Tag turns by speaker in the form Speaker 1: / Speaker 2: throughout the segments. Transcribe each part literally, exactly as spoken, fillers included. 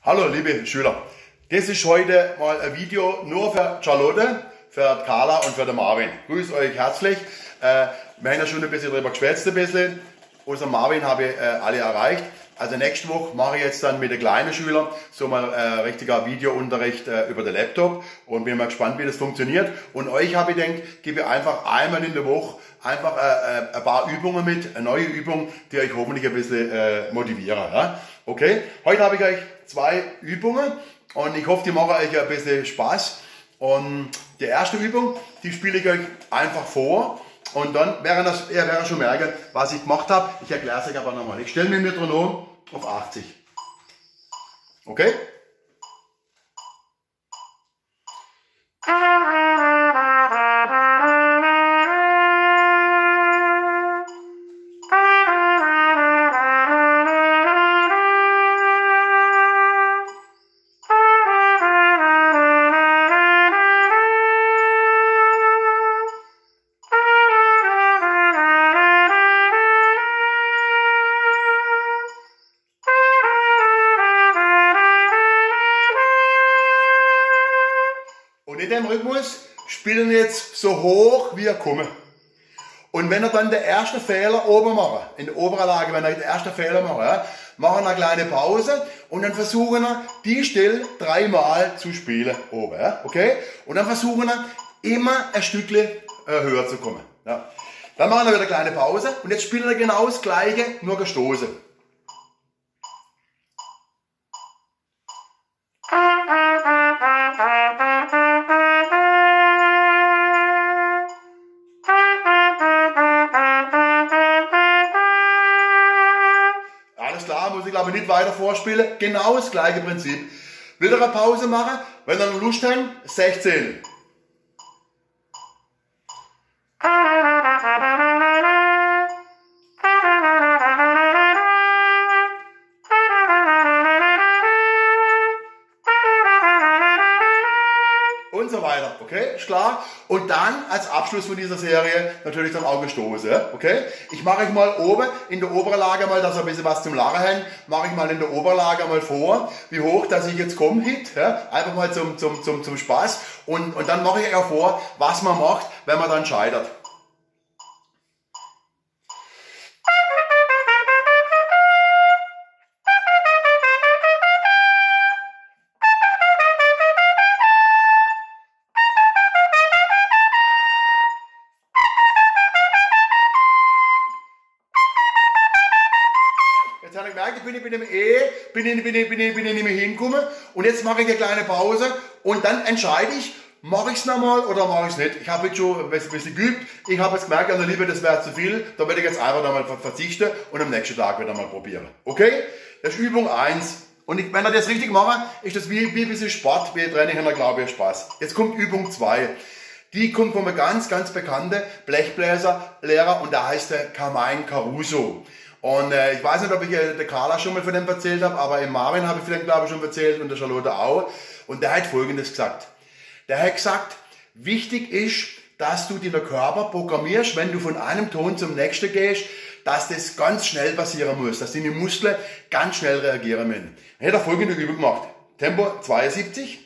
Speaker 1: Hallo liebe Schüler, das ist heute mal ein Video nur für Charlotte, für Carla und für den Marvin. Grüß euch herzlich. Äh, wir haben ja schon ein bisschen drüber geschwätzt, ein bisschen. Außer Marvin habe ich äh, alle erreicht. Also nächste Woche mache ich jetzt dann mit den kleinen Schülern so mal äh, richtiger Videounterricht äh, über den Laptop und bin mal gespannt, wie das funktioniert. Und euch habe ich gedacht, gebe ich einfach einmal in der Woche einfach äh, ein paar Übungen mit, eine neue Übung, die euch hoffentlich ein bisschen äh, motivieren. Ja? Okay, heute habe ich euch zwei Übungen und ich hoffe, die machen euch ein bisschen Spaß. Und die erste Übung, die spiele ich euch einfach vor. Und dann werden das, ihr werdet schon merken, was ich gemacht habe. Ich erkläre es euch aber nochmal. Ich stelle mir Metronom auf achtzig. Okay? Und in dem Rhythmus spielen jetzt so hoch, wie ihr kommt. Und wenn ihr dann den ersten Fehler oben macht, in der oberen Lage, wenn ihr den ersten Fehler macht, ja, machen wir eine kleine Pause und dann versuchen wir, die Stelle dreimal zu spielen oben. Ja, okay? Und dann versuchen wir, immer ein Stückchen höher zu kommen. Ja. Dann machen wir wieder eine kleine Pause und jetzt spielen wir genau das Gleiche, nur gestoßen. Muss ich glaube nicht weiter vorspielen. Genau das gleiche Prinzip. Wieder eine Pause machen, wenn ihr Lust habt, sechzehn. Und so weiter, okay, ist klar. Und dann als Abschluss von dieser Serie natürlich dann auch gestoßen, okay. Ich mache euch mal oben in der oberen Lage mal, dass ihr ein bisschen was zum Lachen habt, mache ich mal in der oberen Lage mal vor, wie hoch, dass ich jetzt komme, hit, ja? Einfach mal zum, zum, zum, zum Spaß. Und, und dann mache ich euch auch vor, was man macht, wenn man dann scheitert. Jetzt habe ich gemerkt, ich bin, ich bin im E, bin, ich, bin, ich, bin, ich, bin ich nicht mehr hingekommen und jetzt mache ich eine kleine Pause und dann entscheide ich, mache ich es nochmal oder mache ich es nicht. Ich habe jetzt schon ein bisschen geübt, ich habe jetzt gemerkt, an der Liebe, das wäre zu viel, da werde ich jetzt einfach nochmal verzichten und am nächsten Tag wieder mal probieren. Okay? Das ist Übung eins. Und ich, wenn ihr das richtig macht, ist das wie, wie ein bisschen Sport, wie Training, dann glaube ich, Spaß. Jetzt kommt Übung zwei. Die kommt von einem ganz, ganz bekannten Blechbläserlehrer und der heißt der Carmine Caruso. Und äh, ich weiß nicht, ob ich äh, der Carla schon mal von dem erzählt habe, aber im Marvin habe ich vielleicht, glaube ich, schon erzählt und der Charlotte auch. Und der hat Folgendes gesagt. Der hat gesagt, wichtig ist, dass du den Körper programmierst, wenn du von einem Ton zum nächsten gehst, dass das ganz schnell passieren muss, dass deine Muskeln ganz schnell reagieren müssen. Er hat folgende Übung gemacht. Tempo zweiundsiebzig.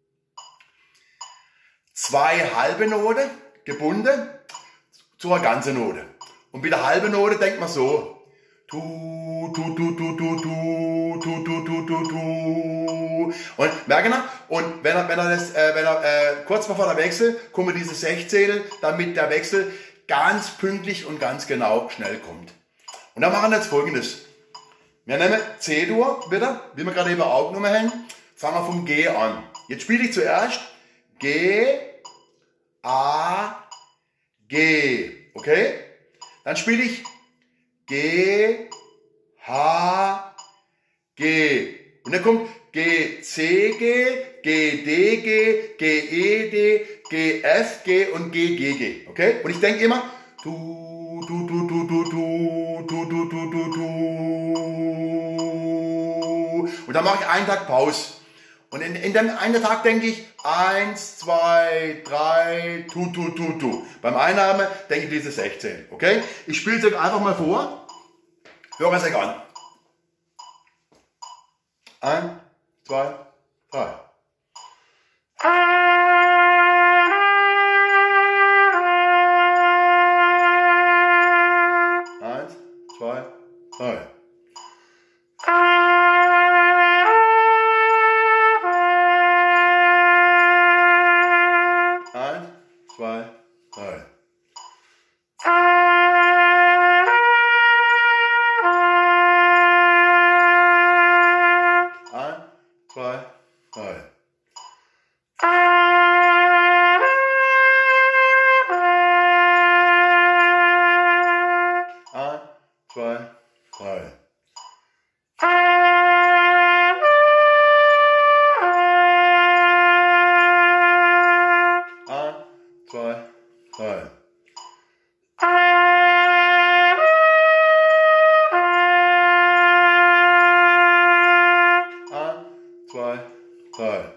Speaker 1: Zwei halbe Noten gebunden zu einer ganzen Note. Und bei der halben Note denkt man so. Tu, tu, tu, tu, tu, tu, tu, tu, tu, tu, tu. Und merken wir? Und wenn er, wenn er das, äh, wenn er, äh, kurz bevor der Wechsel, kommen diese sechzehn, damit der Wechsel ganz pünktlich und ganz genau schnell kommt. Und dann machen wir jetzt Folgendes. Wir nehmen C-Dur wieder, wie wir gerade eben auch genommen haben. Fangen wir vom G an. Jetzt spiele ich zuerst G, A, G. Okay? Dann spiele ich G, H, G. Und dann kommt G, C, G, G, D, G, G, E, D, G, F, G und G, G, G. Okay? Und ich denke immer, tu, tu, tu, tu, tu, tu, tu, tu, tu, tu, tu. Und dann mache ich einen Tag Pause. Und in, in dem einen Tag denke ich, eins, zwei, drei, tu, tu, tu, tu. Beim Einatmen denke ich diese sechzehn. Okay? Ich spiele es euch einfach mal vor. Hören es euch an. eins, zwei, drei. Eins, zwei, drei. Eins, zwei, drei. Eins, zwei, drei. Eins, zwei, drei. Eins, zwei, drei. Eins, zwei, drei.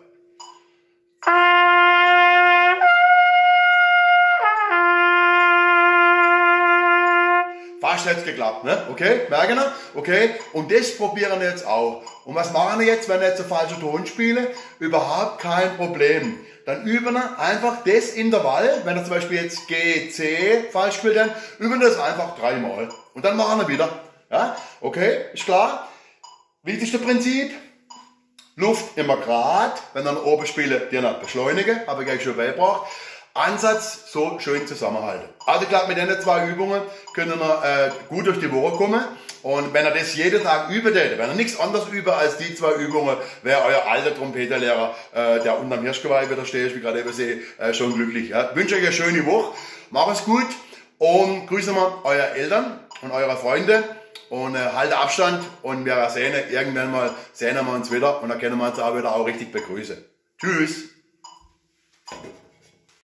Speaker 1: Fast hat's geklappt, ne? Okay, merken wir? Okay, und das probieren wir jetzt auch. Und was machen wir jetzt, wenn wir jetzt einen falschen Ton spielen? Überhaupt kein Problem. Dann üben wir einfach das Intervall, wenn wir zum Beispiel jetzt G, C falsch spielt, dann üben wir das einfach dreimal. Und dann machen wir wieder. Ja? Okay, ist klar? Wichtigste Prinzip. Luft immer gerade, wenn wir oben spielen, die nicht beschleunigen, habe ich euch schon beigebracht. Ansatz so schön zusammenhalten. Also ich glaube, mit den zwei Übungen können wir äh, gut durch die Woche kommen. Und wenn ihr das jeden Tag üben würdet, wenn ihr nichts anderes übt als die zwei Übungen, wäre euer alter Trompeterlehrer, äh, der unterm Hirschgeweih wieder steht, wie gerade eben sehe, äh, schon glücklich. Ja. Ich wünsche euch eine schöne Woche, macht es gut und grüßen wir eure Eltern und eure Freunde und äh, haltet Abstand und wir sehen irgendwann mal, sehen wir uns wieder und dann können wir uns auch wieder auch richtig begrüßen. Tschüss!